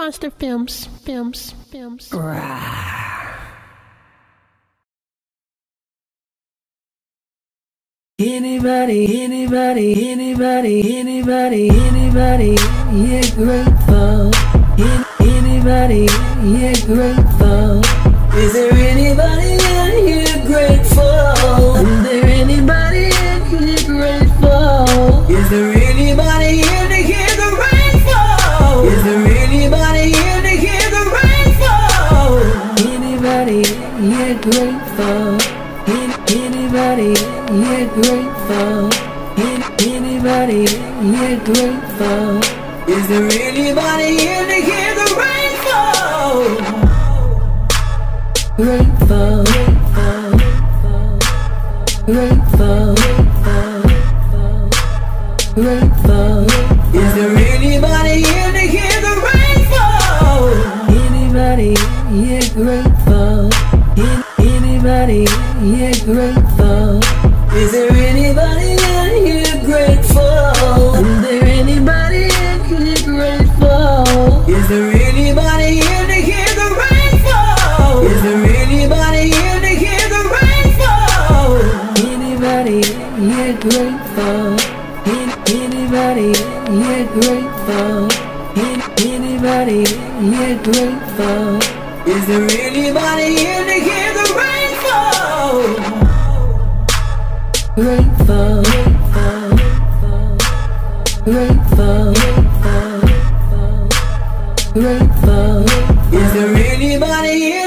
Monster Films. Anybody, yeah, grateful. Anybody, yeah, grateful. Is there anybody in here grateful? Is there anybody in here grateful? Is there anybody in here grateful? Is there anybody in here grateful? Anybody, yeah, grateful. Anybody, yeah, grateful. Anybody, yeah, grateful. Is there anybody in here grateful? Grateful, grateful, grateful. Is there anybody in here grateful? Anybody, yeah, grateful. Anybody, yeah, grateful. Is there anybody in here grateful? Is there anybody in here grateful? Is there anybody in here grateful? Is there anybody in here grateful? Anybody, yeah, grateful. Anybody, yeah, grateful. Anybody, yeah, grateful. Is there anybody in here grateful? Grateful, grateful, grateful. Is there anybody in